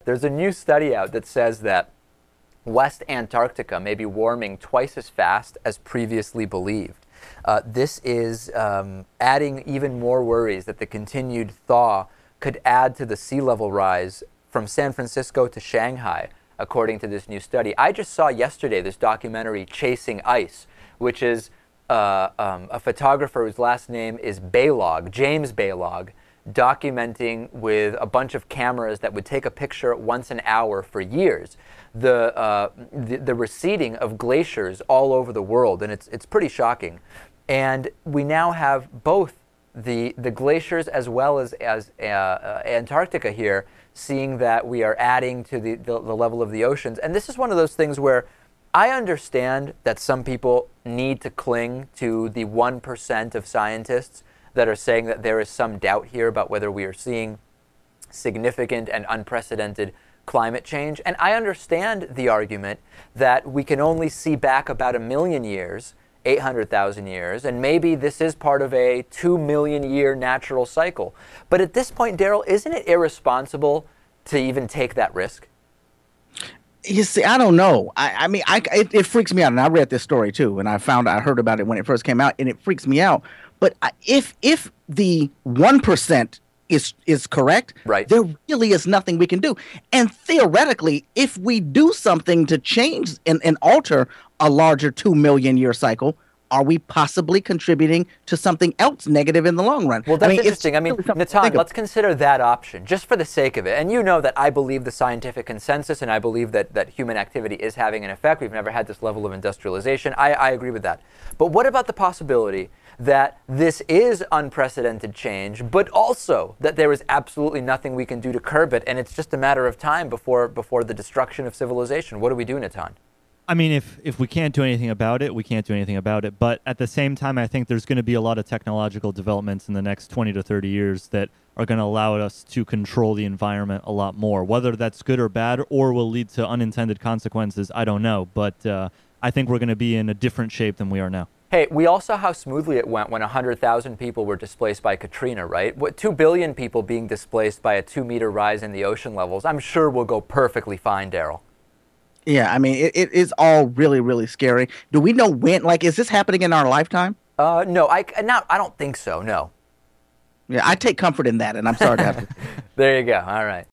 There's a new study out that says that West Antarctica may be warming twice as fast as previously believed. This is adding even more worries that the continued thaw could add to the sea level rise from San Francisco to Shanghai, according to this new study. I just saw yesterday this documentary, Chasing Ice, which is a photographer whose last name is Baylog, James Baylog, documenting with a bunch of cameras that would take a picture once an hour for years the receding of glaciers all over the world, and it's pretty shocking. And we now have both the glaciers as well as Antarctica here, seeing that we are adding to the level of the oceans. And this is one of those things where I understand that some people need to cling to the 1% of scientists that are saying that there is some doubt here about whether we are seeing significant and unprecedented climate change. And I understand the argument that we can only see back about 1 million years, 800,000 years, and maybe this is part of a 2 million year natural cycle. But at this point, Daryl, isn't it irresponsible to even take that risk? You see, I don't know. I mean, it freaks me out. And I read this story too, and I heard about it when it first came out, and it freaks me out. But if the 1% is correct, right, there really is nothing we can do. And theoretically, if we do something to change and alter a larger 2 million year cycle, are we possibly contributing to something else negative in the long run? Well, that's interesting. I mean, Natan, let's consider that option, just for the sake of it. And you know that I believe the scientific consensus, and I believe that human activity is having an effect. We've never had this level of industrialization. I agree with that. But what about the possibility that this is unprecedented change, but also that there is absolutely nothing we can do to curb it, and it's just a matter of time before the destruction of civilization? What do we do, Natan? I mean, if we can't do anything about it, we can't do anything about it. But at the same time, I think there's going to be a lot of technological developments in the next 20 to 30 years that are going to allow us to control the environment a lot more. Whether that's good or bad or will lead to unintended consequences, I don't know. But I think we're going to be in a different shape than we are now. Hey, we all saw how smoothly it went when 100,000 people were displaced by Katrina, right? 2 billion people being displaced by a 2-meter rise in the ocean levels. I'm sure we'll go perfectly fine, Daryl. Yeah, I mean, it is all really, really scary. Do we know when? Like, is this happening in our lifetime? No, I don't think so, no. Yeah, I take comfort in that, and I'm sorry to have to. There you go. All right.